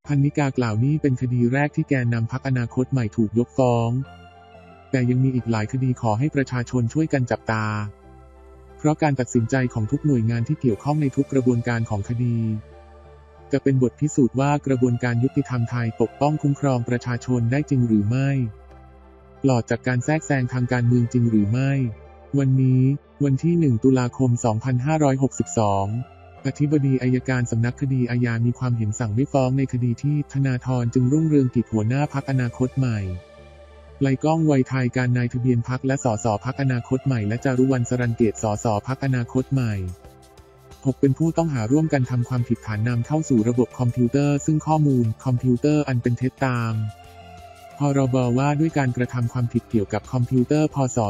พรรณิกากล่าวนี่เป็นคดีแรกที่แกนนำพรรคอนาคตใหม่ถูกยกฟ้องแต่ยังมีอีกหลายคดีขอให้ประชาชนช่วยกันจับตาเพราะการตัดสินใจของทุกหน่วยงานที่เกี่ยวข้องในทุกกระบวนการของคดีจะเป็นบทพิสูจน์ว่ากระบวนการยุติธรรมไทยปกป้องคุ้มครองประชาชนได้จริงหรือไม่ปลอดจากการแทรกแซงทางการเมืองจริงหรือไม่วันนี้วันที่ 1 ตุลาคม 2562 อธิบดีอัยการสำนักคดีอาญามีความเห็นสั่งไม่ฟ้องในคดีที่ธนาธรจึงรุ่งเรืองกิจหัวหน้าพรรคอนาคตใหม่ไลก้องไวยไทยการนายทะเบียนพรรคและสสพรรคอนาคตใหม่และจารุวรรณ สรัญเกต สสพรรคอนาคตใหม่6เป็นผู้ต้องหาร่วมกันทำความผิดฐานนำเข้าสู่ระบบคอมพิวเตอร์ซึ่งข้อมูลคอมพิวเตอร์อันเป็นเท็จตามพรบว่าด้วยการกระทำความผิดเกี่ยวกับคอมพิวเตอร์พ.ศ.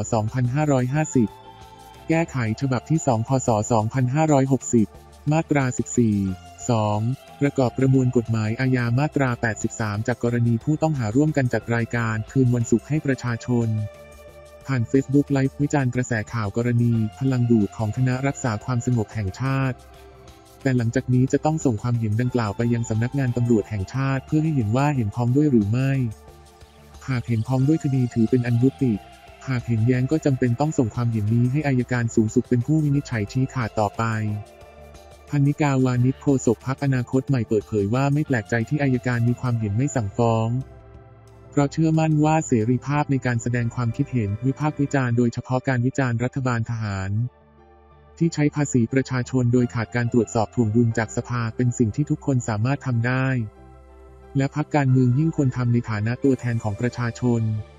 2550 แก้ไขฉบับที่ 2 พ.ศ. 2560 มาตรา 14 2. ประกอบประมวลกฎหมายอาญามาตรา 83 จากกรณีผู้ต้องหาร่วมกันจัดรายการคืนวันศุกร์ให้ประชาชนผ่าน Facebook ไลฟ์วิจารณ์กระแสข่าวกรณีพลังดูดของคณะรักษาความสงบแห่งชาติแต่หลังจากนี้จะต้องส่งความเห็นดังกล่าวไปยังสำนักงานตำรวจแห่งชาติเพื่อให้เห็นว่าเห็นพ้องด้วยหรือไม่หากเห็นพ้องด้วยคดีถือเป็นอันยุติหากเห็นแย้งก็จำเป็นต้องส่งความเห็นนี้ให้อัยการสูงสุดเป็นผู้วินิจฉัยชี้ขาดต่อไปพรรณิกาวานิชโฆษกพรรคอนาคตใหม่เปิดเผยว่าไม่แปลกใจที่อัยการมีความเห็นไม่สั่งฟ้องเพราะเชื่อมั่นว่าเสรีภาพในการแสดงความคิดเห็นวิพากษ์วิจารณ์โดยเฉพาะการวิจารณ์รัฐบาลทหารที่ใช้ภาษีประชาชนโดยขาดการตรวจสอบถ่วงดุลจากสภาเป็นสิ่งที่ทุกคนสามารถทำได้และพรรคการเมืองยิ่งควรทำในฐานะตัวแทนของประชาชน